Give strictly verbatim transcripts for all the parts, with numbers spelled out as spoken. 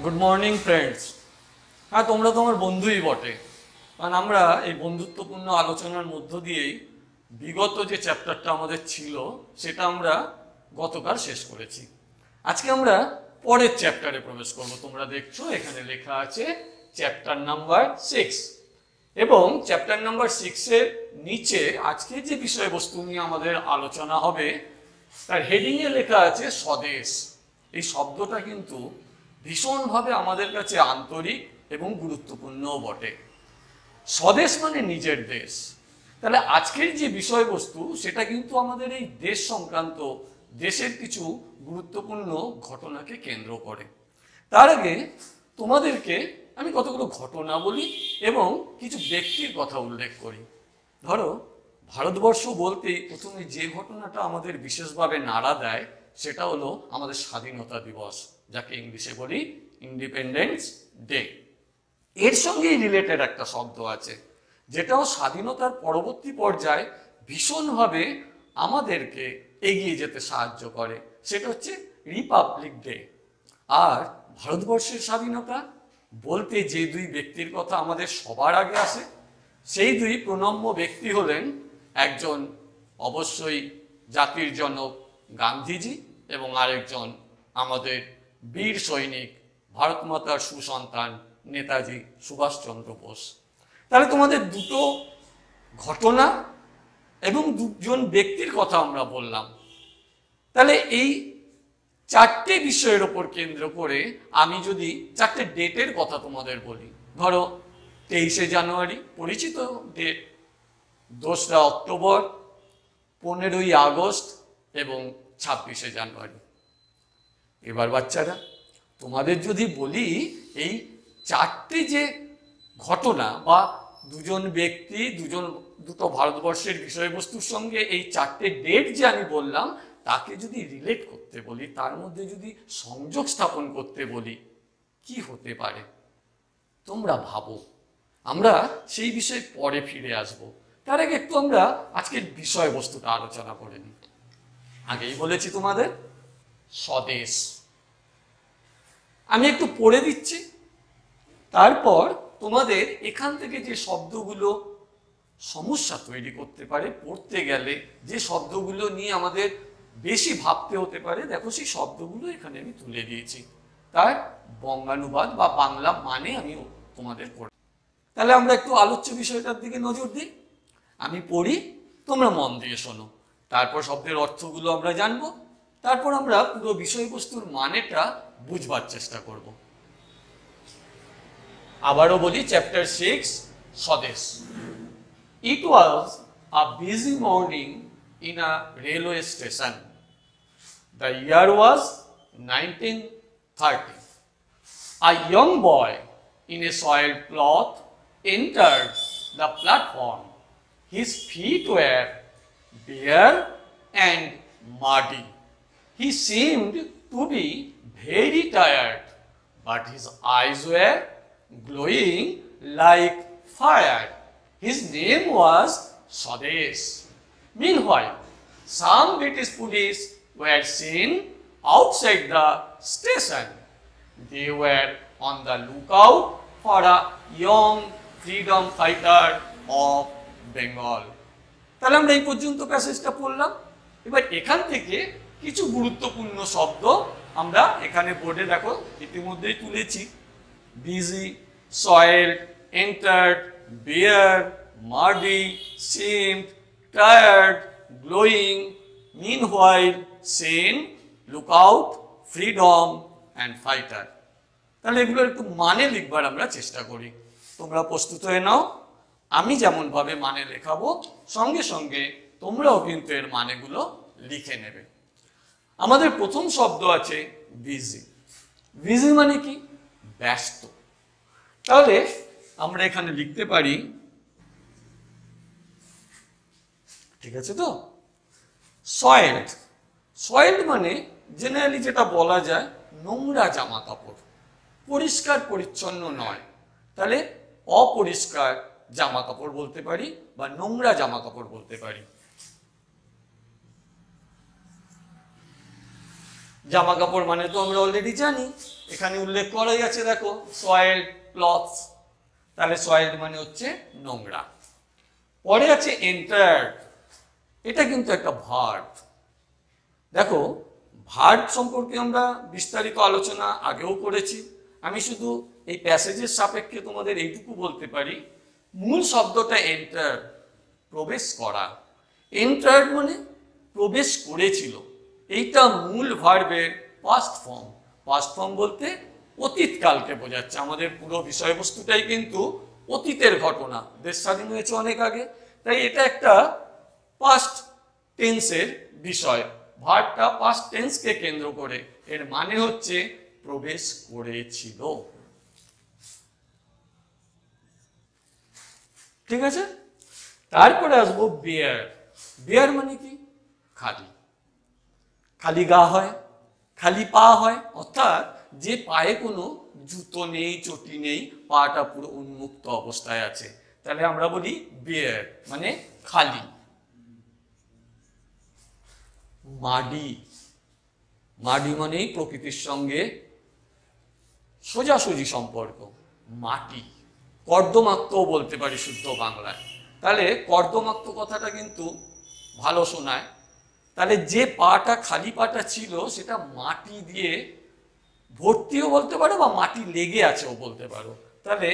Good morning friends. হ্যাঁ, তোমরা তো আমার বন্ধুই বটে, কারণ আমরা এই বন্ধুত্বপূর্ণ আলোচনার মধ্য দিয়েই বিগত যে চ্যাপ্টারটা আমাদের ছিল সেটা আমরা গতকাল শেষ করেছি। আজকে আমরা পরের চ্যাপ্টারে প্রবেশ করব। তোমরা দেখছো এখানে লেখা আছে চ্যাপ্টার নাম্বার সিক্স, এবং চ্যাপ্টার নাম্বার সিক্সের নিচে আজকে যে বিষয়বস্তু নিয়ে আমাদের আলোচনা হবে তার হেডিংয়ে লেখা আছে স্বদেশ। এই শব্দটা কিন্তু ভীষণভাবে আমাদের কাছে আন্তরিক এবং গুরুত্বপূর্ণও বটে। স্বদেশ মানে নিজের দেশ। তাহলে আজকের যে বিষয়বস্তু সেটা কিন্তু আমাদের এই দেশ সংক্রান্ত দেশের কিছু গুরুত্বপূর্ণ ঘটনাকে কেন্দ্র করে। তার আগে তোমাদেরকে আমি কতগুলো ঘটনা বলি এবং কিছু ব্যক্তির কথা উল্লেখ করি। ধরো, ভারতবর্ষ বলতেই প্রথমে যে ঘটনাটা আমাদের বিশেষভাবে নাড়া দেয় সেটা হলো আমাদের স্বাধীনতা দিবস, যাকে ইংলিশে বলি ইন্ডিপেন্ডেন্স ডে। এর সঙ্গেই রিলেটেড একটা শব্দ আছে যেটাও স্বাধীনতার পরবর্তী পর্যায়ে ভীষণভাবে আমাদেরকে এগিয়ে যেতে সাহায্য করে, সেটা হচ্ছে রিপাবলিক ডে। আর ভারতবর্ষের স্বাধীনতা বলতে যে দুই ব্যক্তির কথা আমাদের সবার আগে আসে, সেই দুই প্রণম্য ব্যক্তি হলেন একজন অবশ্যই জাতির জনক গান্ধীজি এবং আরেকজন আমাদের বীর সৈনিক ভারত মাতার সুসন্তান নেতাজি সুভাষচন্দ্র বোস। তাহলে তোমাদের দুটো ঘটনা এবং দুজন ব্যক্তির কথা আমরা বললাম। তাহলে এই চারটে বিষয়ের ওপর কেন্দ্র করে আমি যদি চারটে ডেটের কথা তোমাদের বলি, ধরো তেইশে জানুয়ারি পরিচিত ডেট, দোসরা অক্টোবর, পনেরোই আগস্ট এবং ছাব্বিশে জানুয়ারি। এবার বাচ্চারা, তোমাদের যদি বলি এই চারটে যে ঘটনা বা দুজন ব্যক্তি দুজন দুটো ভারতবর্ষের বিষয়বস্তুর সঙ্গে এই চারটে ডেট যে আমি বললাম তাকে যদি রিলেট করতে বলি, তার মধ্যে যদি সংযোগ স্থাপন করতে বলি, কি হতে পারে তোমরা ভাবো। আমরা সেই বিষয়ে পরে ফিরে আসব। তার আগে একটু আমরা আজকের বিষয়বস্তুটা আলোচনা করে নিই। আগেই বলেছি তোমাদের স্বদেশ। আমি একটু পড়ে দিচ্ছি, তারপর তোমাদের এখান থেকে যে শব্দগুলো সমস্যা তৈরি করতে পারে পড়তে গেলে, যে শব্দগুলো নিয়ে আমাদের বেশি ভাবতে হতে পারে, দেখো সেই শব্দগুলো এখানে আমি তুলে দিয়েছি, তার বঙ্গানুবাদ বা বাংলা মানে আমি তোমাদের পড়ি। তাহলে আমরা একটু আলোচ্য বিষয়টার দিকে নজর দিই। আমি পড়ি, তোমরা মন দিয়ে শোনো, তারপর শব্দের অর্থগুলো আমরা জানবো, তারপর আমরা পুরো বিষয়বস্তুর মানেটা বুঝবার চেষ্টা করব। আবারও বলি, chapter six, Swadesh. It was a busy morning in a railway station. The year was nineteen thirty. A young boy in a soiled cloth entered the platform. His feet were bare and muddy. He seemed to be very tired, but his eyes were glowing like fire. His name was Swadesh. Meanwhile, some British police were seen outside the station. They were on the lookout for a young freedom fighter of Bengal. তাহলে আমরা এই পর্যন্ত প্যাসেজটা পড়লাম। এবার এখান থেকে কিছু গুরুত্বপূর্ণ শব্দ আমরা এখানে বোর্ডে দেখো ইতিমধ্যেই তুলেছি। Busy, soiled, entered, bare, muddy, seemed, tired, glowing, meanwhile, seen, lookout, freedom and fighter. তাহলে এগুলোর একটু মানে লিখবার আমরা চেষ্টা করি। তোমরা প্রস্তুত হয়ে নাও, আমি যেমন ভাবে মানে লেখাবো সঙ্গে সঙ্গে তোমরাও কিন্তু এর মানেগুলো লিখে নেবে। আমাদের প্রথম শব্দ আছে বিজি। বিজি মানে কি? ব্যস্ত। তাহলে আমরা এখানে লিখতে পারি, ঠিক আছে তো, সয়েলড। সয়েলড মানে জেনারেলি যেটা বলা যায় নোংরা জামা কাপড়, পরিষ্কার পরিচ্ছন্ন নয়। তাহলে অপরিষ্কার জামা কাপড় বলতে পারি বা নোংরা জামা কাপড় বলতে পারি। জামা কাপড় মানে তো আমরা অলরেডি জানি, এখানে উল্লেখ করাই আছে, দেখো সয়েলড ক্লথস, তাহলে সয়েলড মানে হচ্ছে নোংরা। পরে আছে এন্টার্ড, এটা কিন্তু একটা ভার্ব। দেখো ভার্ব সম্পর্কে আমরা বিস্তারিত আলোচনা আগেও করেছি, আমি শুধু এই প্যাসেজের সাপেক্ষে তোমাদের এইটুকু বলতে পারি, মূল শব্দটা এন্টার, প্রবেশ করা। এন্টার্ড মানে প্রবেশ করেছিল, এইটা মূল ভার্বের পাস্ট ফর্ম। পাস্ট ফর্ম বলতে অতীতকালকে বোঝাচ্ছে, আমাদের পুরো বিষয়বস্তুটাই কিন্তু অতীতের ঘটনা, দেশ স্বাধীন হয়েছে অনেক আগে, তাই এটা একটা পাস্ট টেন্সের বিষয়। ভার্বটা পাস্ট টেন্সকে কেন্দ্র করে, এর মানে হচ্ছে প্রবেশ করেছিল। ঠিক আছে, তারপরে আসবো বেয়ার। বেয়ার মানে কি? খালি, খালি গা হয়, খালি পা হয়, অর্থাৎ যে পায়ে কোনো জুতো নেই, চটি নেই, পাটা পুরো উন্মুক্ত অবস্থায় আছে, তাহলে আমরা বলি বেয়ার মানে খালি। মাডি, মাডি মানেই প্রকৃতির সঙ্গে সোজাসুজি সম্পর্ক, মাটি। কর্দমাক্ত বলতে পারি শুদ্ধ বাংলায়, তাহলে কর্দমাক্ত কথাটা কিন্তু ভালো শোনায়। তাহলে যে পাটা খালি পাটা ছিল সেটা মাটি দিয়ে ভর্তিও বলতে পারো, বা মাটি লেগে আছেও বলতে পারো, তাহলে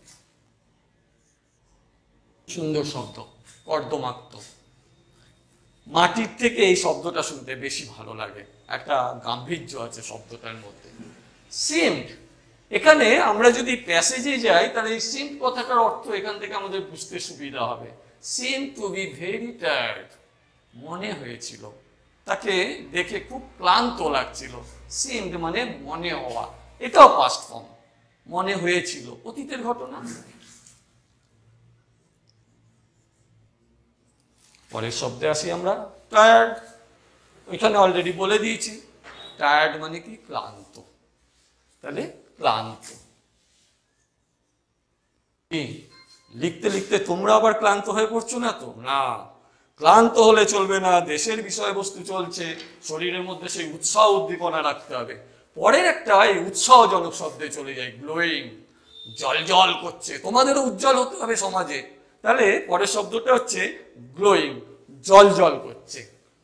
সুন্দর শব্দ কর্দমাক্ত। মাটির থেকে এই শব্দটা শুনতে বেশি ভালো লাগে, একটা গাম্ভীর্য আছে শব্দটার মধ্যে। সিমড, এখানে আমরা যদি প্যাসেজে যাই তাহলে এই সিমড কথাটার অর্থ এখান থেকে আমাদের বুঝতে সুবিধা হবে। Seem to be very tired, মনে হয়েছিল, তাকে দেখে খুব ক্লান্ত লাগছিল। সিমড মানে মনে হওয়া, এটাও পাস্ট ফর্ম, মনে হয়েছিল, অতীতের ঘটনা। পরের শব্দে আসি আমরা, টায়ার্ড। ওইখানে অলরেডি বলে দিয়েছি, টায়ার্ড মানে কি? ক্লান্ত, তাহলে ক্লান্ত। লিখতে লিখতে তোমরা আবার ক্লান্ত হয়ে পড়ছো না তো? না, ক্লান্ত হলে চলবে না, দেশের বিষয়বস্তু চলছে, শরীরের মধ্যে সেই উৎসাহ উদ্দীপনা রাখতে হবে। পরের একটা এই উৎসাহজনক শব্দে চলে যায়, গ্লোয়িং, জল জল করছে, তোমাদেরও উজ্জ্বল হতে হবে সমাজে, তাহলে পরের শব্দটা হচ্ছে গ্লোয়িং, জল জল করছে।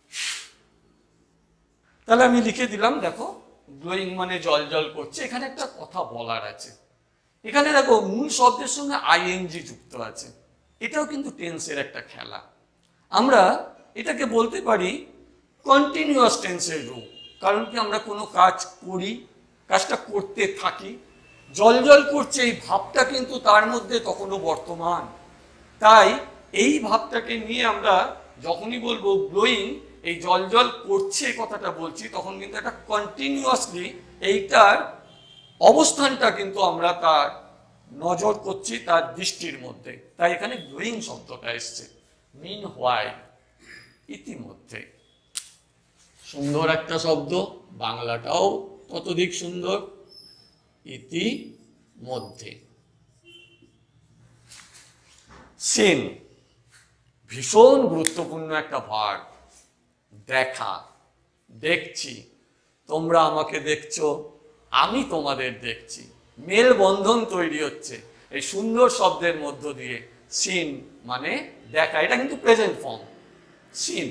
তাহলে আমি লিখে দিলাম, দেখো গ্লোয়িং মানে জল জল করছে। এখানে একটা কথা বলার আছে, এখানে দেখো মূল শব্দের সঙ্গে আইএনজি যুক্ত আছে, এটাও কিন্তু টেন্সের একটা খেলা। আমরা এটাকে বলতে পারি কন্টিনিউয়াস টেন্সের রূপ, কারণ কি আমরা কোনো কাজ করি, কাজটা করতে থাকি, জল জল করছে এই ভাবটা কিন্তু তার মধ্যে তখনও বর্তমান। তাই এই ভাবটাকে নিয়ে আমরা যখনই বলবো গ্লোয়িং, এই জল জল করছে কথাটা বলছি, তখন কিন্তু একটা কন্টিনিউয়াসলি এইটার অবস্থানটা কিন্তু আমরা তার নজর করছি, তার দৃষ্টির মধ্যে, তাই এখানে গ্লোয়িং শব্দটা এসছে। মিন হোয়াইল, ইতিমধ্যে, সুন্দর একটা শব্দ, বাংলাটাও ততোধিক সুন্দর, ইতিমধ্যে। সিন, ভীষণ গুরুত্বপূর্ণ একটা ভার্ব। দেখা, দেখছি, তোমরা আমাকে দেখছো, আমি তোমাদের দেখছি, মেলবন্ধন তৈরি হচ্ছে এই সুন্দর শব্দের মধ্য দিয়ে। সিন মানে দেখা, এটা কিন্তু প্রেজেন্ট ফর্ম, সিন।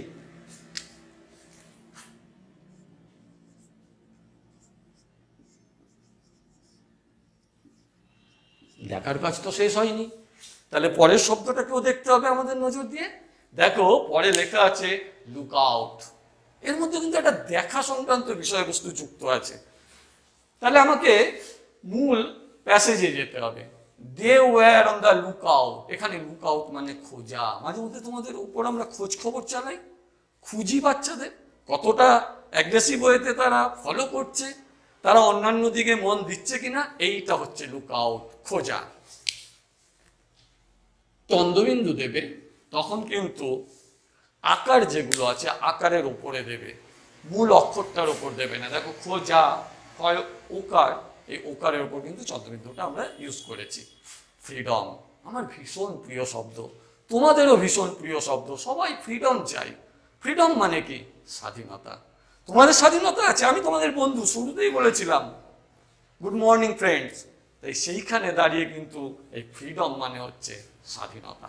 দেখার কাজ তো শেষ হয়নি, তাহলে পরের শব্দটাকেও দেখতে হবে আমাদের নজর দিয়ে। দেখো পরে লেখা আছে লুক আউট, এর মধ্যে কিন্তু একটা দেখা সংক্রান্ত বিষয়বস্তু যুক্ত আছে। তাহলে আমাকে মূল প্যাসেজে যেতে হবে। They were on the lookout, এখানে লুক আউট মানে খোঁজা। মাঝে মধ্যে তোমাদের উপর আমরা খোঁজ খবর চালাই, খুঁজি বাচ্চাদের কতটা অ্যাগ্রেসিভ ওয়েতে তারা ফলো করছে, তারা অন্যান্য দিকে মন দিচ্ছে কিনা, এইটা হচ্ছে লুক আউট, খোঁজা। চন্দ্রবিন্দু দেবে তখন কিন্তু আকার যেগুলো আছে আকারের উপরে দেবে, মূল অক্ষরটার উপর দেবে না। দেখো খোঁজা হয় ওকার, এই ওকারের উপর কিন্তু চন্দ্রবিন্দুটা আমরা ইউজ করেছি। ফ্রিডম আমার ভীষণ প্রিয় শব্দ, তোমাদেরও ভীষণ প্রিয় শব্দ, সবাই ফ্রিডম চাই। ফ্রিডম মানে কি? স্বাধীনতা। তোমাদের স্বাধীনতা আছে, আমি তোমাদের বন্ধু, শুরুতেই বলেছিলাম গুড মর্নিং ফ্রেন্ডস। তাই সেইখানে দাঁড়িয়ে কিন্তু এই ফ্রিডম মানে হচ্ছে স্বাধীনতা।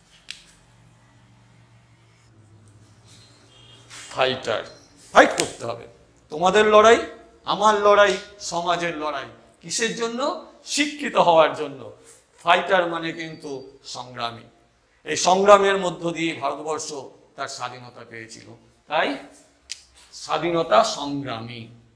ফাইটার, ফাইট করতে হবে। তোমাদের লড়াই, আমার লড়াই, সমাজের লড়াই, কিসের জন্য? শিক্ষিত হওয়ার জন্য। ফাইটার মানে কিন্তু সংগ্রামী। এই সংগ্রামের মধ্য দিয়ে ভারতবর্ষ তার স্বাধীনতা পেয়েছিল। তাই স্বাধীনতা সংগ্রামী।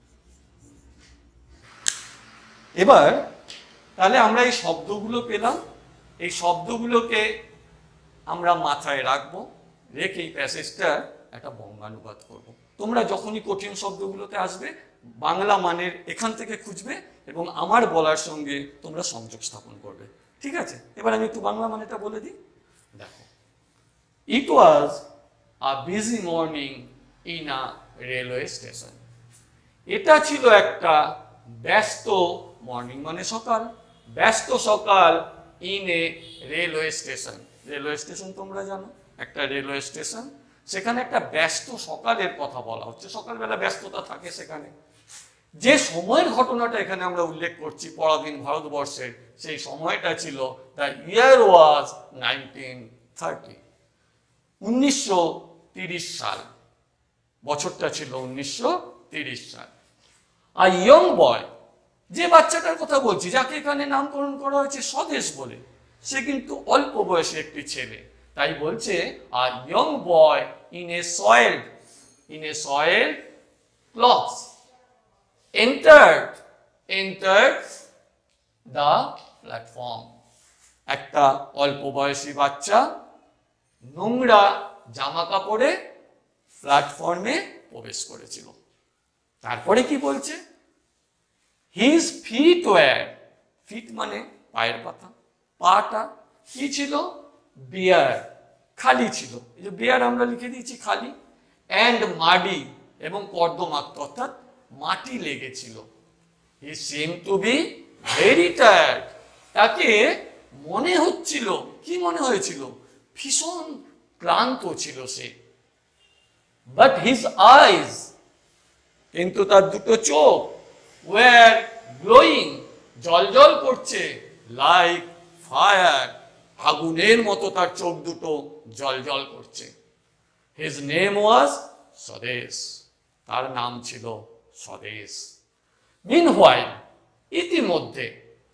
এবার তাহলে আমরা এই শব্দগুলো পেলাম, এই শব্দগুলোকে আমরা মাথায় রাখবো, রেখে এই প্যাসেজটা একটা বঙ্গানুবাদ করব। তোমরা যখনই কঠিন শব্দগুলোতে আসবে বাংলা মানের এখান থেকে খুঁজবে এবং আমার বলার সঙ্গে তোমরা সংযোগ স্থাপন করবে, ঠিক আছে? এবার আমি একটু বাংলা মানেটা বলে দিই। দেখো, it was a busy morning in a railway station. এটা ছিল একটা ব্যস্ত মর্নিং মানে সকাল, ব্যস্ত সকাল in a railway station. Railway station তোমরা জানো, একটা রেলওয়ে স্টেশন, সেখানে একটা ব্যস্ত সকালের কথা বলা হচ্ছে। সকালবেলা ব্যস্ততা থাকে সেখানে। যে সময়ের ঘটনাটা এখানে আমরা উল্লেখ করছি পরাধীন ভারতবর্ষের, সেই সময়টা ছিল the year was nineteen thirty, উনিশশো তিরিশ সাল। বছরটা ছিল উনিশশো তিরিশ সাল। আর ইয়ং বয়, যে বাচ্চাটার কথা বলছি, যাকে এখানে নামকরণ করা হয়েছে স্বদেশ বলে, সে কিন্তু অল্প বয়সী একটি ছেলে। তাই বলছে আর young boy in a soiled in a soiled clothes entered entered the platform। একটা অল্প বয়সী বাচ্চা নোংরা জামা কাপড়ে প্ল্যাটফর্মে প্রবেশ করেছিল। তারপরে কি বলছে? হিজ ফিট ওয়্যার, ফিট মানে পায়ের পাতা, পাটা কি ছিল? বিয়ার, খালি ছিল। এই যে বিয়ার আমরা লিখে দিয়েছি খালি। অ্যান্ড মাডি, এবং কর্দমাক্ত অর্থাৎ মাটি লেগেছিল। He seem to be very tired, তাকে মনে হচ্ছিল, কি মনে হয়েছিল? ভীষণ ক্লান্ত ছিল সে। বাট হিজ আইজ, কিন্তু তার দুটো চোখ, ওয়ার গ্লোয়িং, জলজল করছে, লাইক ফায়ার, আগুনের মতো তার চোখ দুটো জলজল করছে। হিজ নেম ওয়াজ স্বদেশ, তার নাম ছিল স্বদেশ। মিনহোয়াইল, ইতিমধ্যে,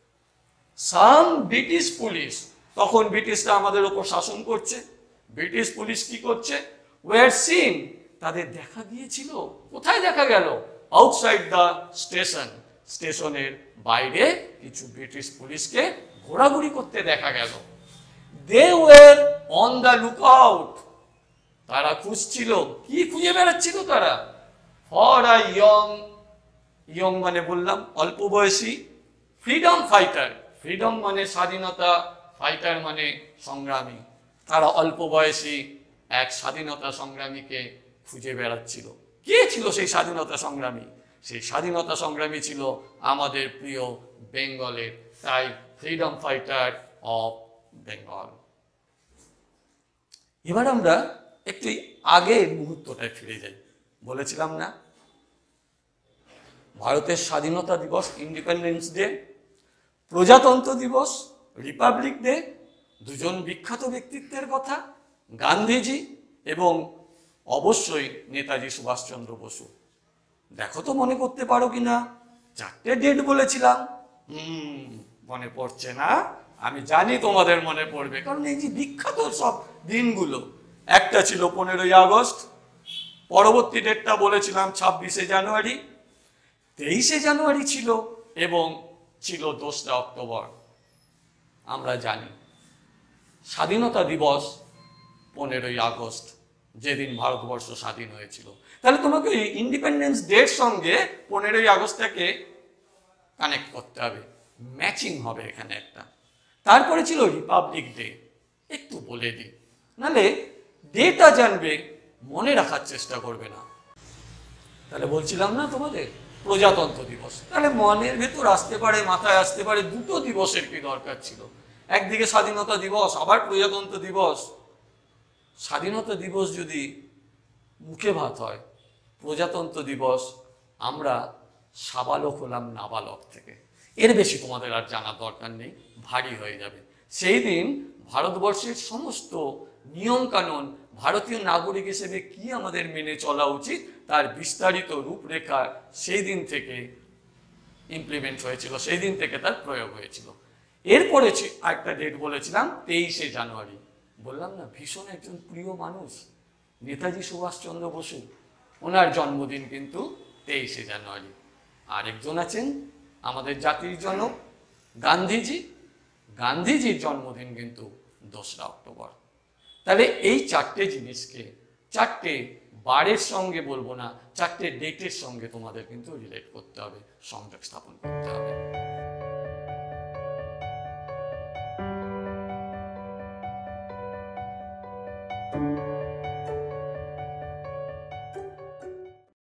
সাম ব্রিটিশ পুলিশ, তখন ব্রিটিশরা আমাদের উপর শাসন করছে, ব্রিটিশ পুলিশ কি করছে? ওয়ার সিন, তাদের দেখা গিয়েছিল। কোথায় দেখা গেল? আউটসাইড দ্য স্টেশন, স্টেশনের বাইরে কিছু ব্রিটিশ পুলিশকে ঘোরাঘুরি করতে দেখা গেল। They were on the lookout, তারা খুঁজছিল, কি খুঁজে বেড়াচ্ছিল তারা? ফর আ ইয়ং, ইয়ং মানে বললাম অল্প বয়সী, ফ্রিডম ফাইটার, ফ্রিডম মানে স্বাধীনতা, ফাইটার মানে সংগ্রামী। তারা অল্প বয়সী এক স্বাধীনতা সংগ্রামীকে খুঁজে বেড়াচ্ছিল। কে ছিল সেই স্বাধীনতা সংগ্রামী? সেই স্বাধীনতা সংগ্রামী ছিল আমাদের প্রিয় বেঙ্গলের, তাই ফ্রিডম ফাইটার অফ বেঙ্গল। এবার আমরা একটু আগের মুহূর্তটায় ফিরে যাই। বলেছিলাম না ভারতের স্বাধীনতা দিবস ইন্ডিপেন্ডেন্স ডে, প্রজাতন্ত্র দিবস রিপাবলিক ডে, দুজন বিখ্যাত ব্যক্তিত্বের কথা, গান্ধীজি এবং অবশ্যই নেতাজি সুভাষচন্দ্র বসু। দেখো তো মনে করতে পারো কিনা? চারটে ডেট বলেছিলাম, হুম মনে পড়ছে না? আমি জানি তোমাদের মনে পড়বে, কারণ এই যে বিখ্যাত সব দিনগুলো, একটা ছিল পনেরোই আগস্ট, পরবর্তী ডেটটা বলেছিলাম ছাব্বিশে জানুয়ারি, তেইশে জানুয়ারি ছিল এবং ছিল দোসরা অক্টোবর। আমরা জানি স্বাধীনতা দিবস পনেরোই আগস্ট, যেদিন ভারতবর্ষ স্বাধীন হয়েছিল। তাহলে তোমাকে ইন্ডিপেন্ডেন্স ডের সঙ্গে পনেরোই আগস্টটাকে কানেক্ট করতে হবে, ম্যাচিং হবে এখানে একটা। তারপরে ছিল রিপাবলিক ডে, একটু বলে দিই, নাহলে ডেটা জানবে মনে রাখার চেষ্টা করবে না। তাহলে বলছিলাম না তোমাদের প্রজাতন্ত্র দিবস, তাহলে মনের ভেতর আসতে পারে, মাথায় আসতে পারে দুটো দিবসের কি দরকার ছিল? একদিকে স্বাধীনতা দিবস, আবার প্রজাতন্ত্র দিবস। স্বাধীনতা দিবস যদি মুখে ভাত হয়, প্রজাতন্ত্র দিবস আমরা সাবালক হলাম নাবালক থেকে। এর বেশি তোমাদের আর জানার দরকার নেই, ভারী হয়ে যাবে। সেই দিন ভারতবর্ষের সমস্ত নিয়মকানুন, ভারতীয় নাগরিক হিসেবে কি আমাদের মেনে চলা উচিত তার বিস্তারিত রূপরেখা সেই দিন থেকে ইমপ্লিমেন্ট হয়েছিল, সেই দিন থেকে তার প্রয়োগ হয়েছিল। এরপরে আরেকটা ডেট বলেছিলাম তেইশে জানুয়ারি। বললাম না, ভীষণ একজন প্রিয় মানুষ নেতাজি সুভাষচন্দ্র বসু, ওনার জন্মদিন কিন্তু তেইশে জানুয়ারি। আরেকজন আছেন আমাদের জাতির জনক গান্ধীজি, গান্ধীজির জন্মদিন কিন্তু দোসরা অক্টোবর। তাহলে এই চারটে জিনিসকে চারটে বারের সঙ্গে বলবো না, চারটে ডেটের সঙ্গে তোমাদের কিন্তু রিলেট করতে হবে, সংযোগ স্থাপন করতে হবে।